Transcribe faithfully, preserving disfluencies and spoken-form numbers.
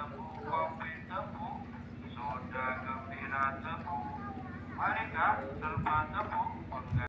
tebu, kopi tebu, soda gembira tebu. Mari kak, serba tebu.